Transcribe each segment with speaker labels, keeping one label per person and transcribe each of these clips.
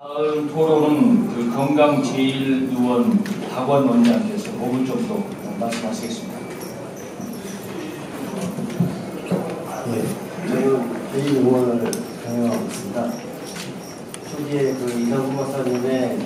Speaker 1: 다음 토론은 그 건강제일의원 박원 원장께서 5분 정도 말씀하시겠습니다.
Speaker 2: 저는 제2의원을 경영하고 있습니다. 초기에 그 이상구 박사님의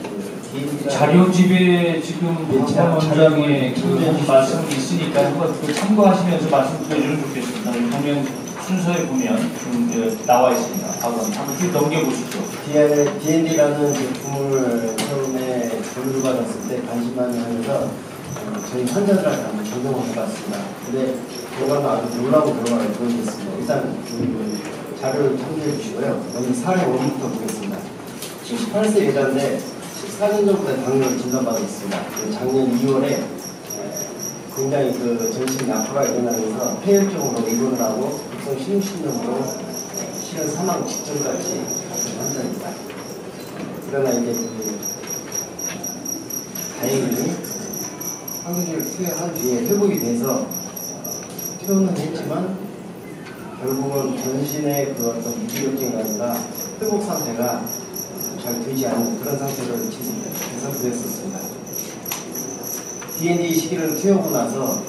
Speaker 1: 자료집에 지금 박원 원장의 그 말씀이 있으니까 한번 그 참고하시면서 말씀 드려주면 좋겠습니다. 보면 순서에 보면 좀 나와 있습니다. 박원 한번 넘겨보시죠.
Speaker 2: D&D라는 제품을 처음에 교육을 받았을 때 관심 많이 하면서 저희 환자들한테 한번 적용을 해봤습니다. 근데 결과가 아주 놀라고 결과를 보여줬습니다. 일단 그 자료를 참조해 주시고요. 먼저 사례 원부터 보겠습니다. 78세 여자인데 14년 전부터 당뇨를 진단받았습니다. 작년 2월에 굉장히 그 전신 약화가 일어나면서 폐혈증으로 입원을 하고 급성 심신염으로 실은 사망 직전까지 환자입니다. 그러나 이제 다행히 항생제를 투여한 뒤에 회복이 돼서 퇴원은 했지만 결국은 전신의 그 어떤 무기력증이 아니라 회복 상태가 잘 되지 않은 그런 상태를 계속되었었습니다. D&D 시기를 투여하고 나서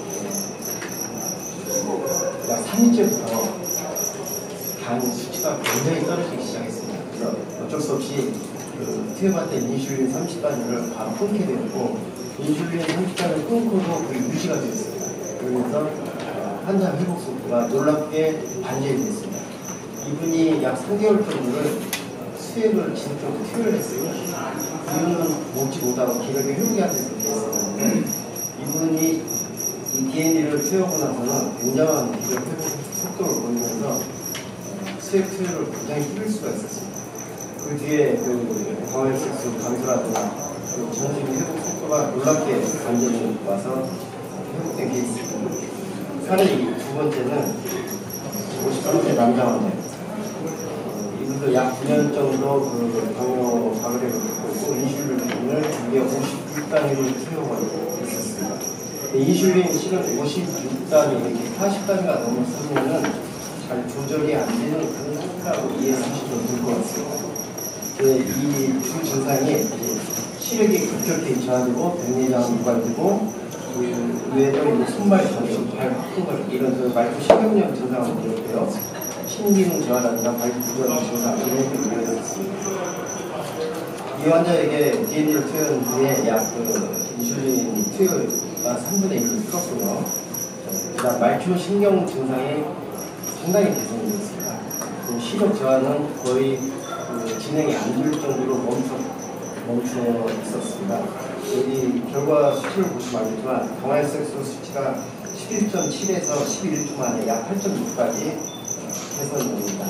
Speaker 2: 약 3일째부터 당 수치가 굉장히 떨어지기 시작했습니다. 그래서 어쩔 수 없이 투여받던 인슐린 30단위를 바로 끊게 되었고 인슐린 30단위를 끊고도 거의 유지가 되었습니다. 그러면서 환자 회복 속도가 놀랍게 반전이 됐습니다. 이분이 약 3개월 정도를 수액을 진짜로 투여를 했어요. 이유는 먹지 못하고 기력이 회복이 안 됐었는데 이분이 이 D&D를 투여하고 나서는 굉장한 기력 회복 속도를 보이면서 수액 투여를 굉장히 줄일 수가 있었습니다. 그 뒤에 그 광활색소 감소라든가 그 전신 회복 속도가 놀랍게 반전이 와서 회복된 케이스입니다. 사례 두 번째는 53세 남자 환자입니다. 이분도 약 9년 정도 그 당뇨 과거를 겪고 인슐린을 무려 56단위로 투여하고 있었습니다. 인슐린 실은 56단위, 이렇게 40단위가 넘어서면은 잘 조절이 안 되는 그런 상태라고 이해하시면 될 것 같습니다. 이 두 증상이 시력이 급격히 저하되고 백내장이 유발되고 그 외에도 손발 전신, 발 팍근거리기 이런 그 말초 신경염 증상을 보였고요. 신기능 저하라든가 발 부전 증상 이런 게 보여졌습니다. 이 환자에게 D&D를 투여한 후에 약 인슐린 투여가 3분의 1로 줄었고요. 그다음 말초 신경 증상이 상당히 개선이 됐습니다. 시력 저하는 거의 진행이 안 될 정도로 멈춰 있었습니다. 여기 결과 수치를 보시면 알겠지만 광활색소 수치가 11.7에서 11주 만에 약 8.6까지 개선됩니다.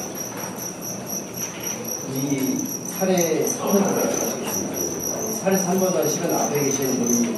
Speaker 2: 이 사례 3번을 하시겠습니다. 사례 3번은 실은 앞에 계신 분이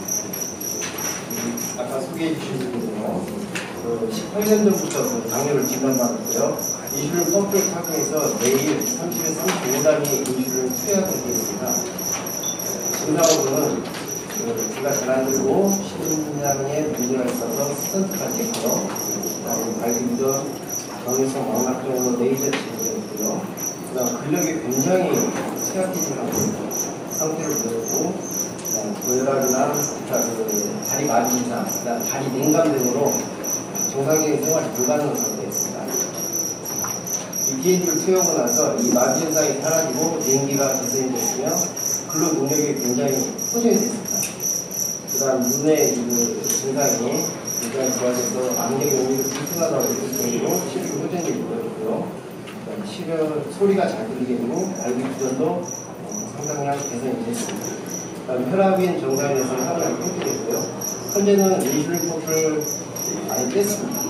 Speaker 2: 아까 소개해 주신 분이요. 18년 전부터 그 당뇨를 진단받았고요. 인슐린 펌프를 착용해서 매일 30에서 35단위 인슐린을 투여하고 있습니다. 증상으로는 귀가 잘 안 들고 심장에 문제가 있어서 스턴트까지 했고요. 그다음에 발기부전, 경유성 망막증으로 레이저 치료를 했고요. 그다음 근력이 굉장히 쇠약해진 상태를 보였고, 고혈압이나 다리 마비 이상, 그다음 다리 냉감 등으로 정상적인 생활이 불가능한 상태였습니다. 이 D&D를 투여하고 나서 이 마비 현상이 사라지고 비행기가 개선이 됐으며 근로 능력이 굉장히 호전이 됐습니다. 그 다음 눈의 그 증상이 굉장히 좋아져서 안경 용기도 불편하다고 느낄 정도로 시력이 호전이 되었고요. 시력 소리가 잘 들리게 되고 발기부전도 상당히 개선이 됐습니다. 그다음 혈압인 정상에 대해서 혈압을 끊게 되고요. 현재는 인슐린 펌프를 많이 뺐습니다.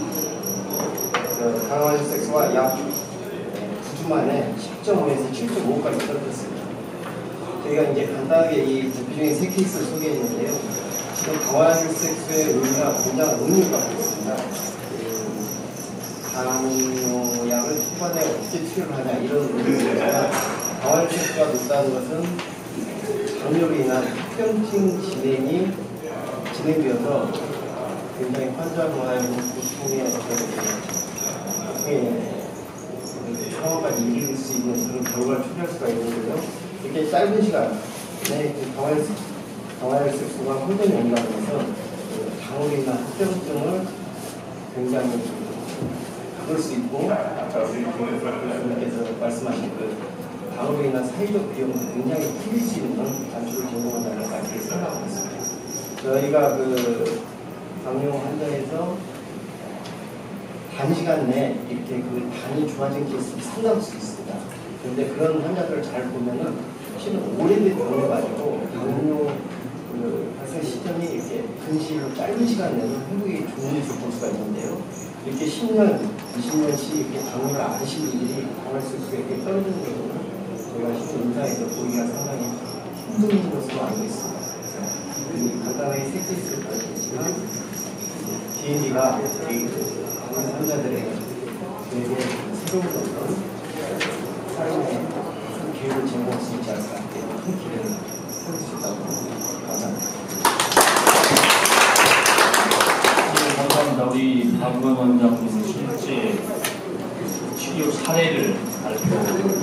Speaker 2: 강화혈색소가 약 9주 만에 10.5에서 7.5까지 떨어졌습니다. 저희가 이제 간단하게 이 대표적인 세 케이스를 소개했는데요. 지금 강화혈색소의 의미가 굉장히 의미를 갖고 있습니다. 당뇨약을 초반에 어떻게 치료를 하냐 이런 의미입니다. 강화혈색소가 높다는 것은 당뇨로 인한 합병증 진행되어서 굉장히 환자로 하여금 고통의 상황까지 이길 수 있는 그런 결과를 초래할 수가 있는데요. 이렇게 짧은 시간에 경화혈색소가 혼돈이 온다면서 당뇨나 합병증을 굉장히 막을 수 있고, 아까 우리 교수님께서 말씀하신 당으로 인한 사회적 비용도 굉장히 줄일 수 있는 단축을 제공한다는 말씀을 생각하고 있습니다. 저희가 당뇨 환자에서 단시간 내에 이렇게 당이 좋아진 케이스가 상당히 있습니다. 그런데 그런 환자들을 잘 보면은 실은 오래된 병을 가지고 당뇨 발생 시점이 이렇게 근시일로 짧은 시간 내는 회복이 좋은 것을 볼 수가 있는데요. 이렇게 10년, 20년씩 이렇게 당뇨를 앓으신 분들이 경화혈색소가 이렇게 떨어지는 경우는 저희가 실은 임상에서 보기가 상당히 힘든 것으로 알고 있습니다. 그래서 간단하게 세 케이스를 보여드리지만 DND가 당뇨 환자들에게 되게 새로운 어떤 삶의 기회를 제공할 수 있지 않을까, 큰 기회를 세울 수 있다고 감사합니다.
Speaker 1: 감사합니다. 우리 박원 원장님 실제 치료 사례를 발표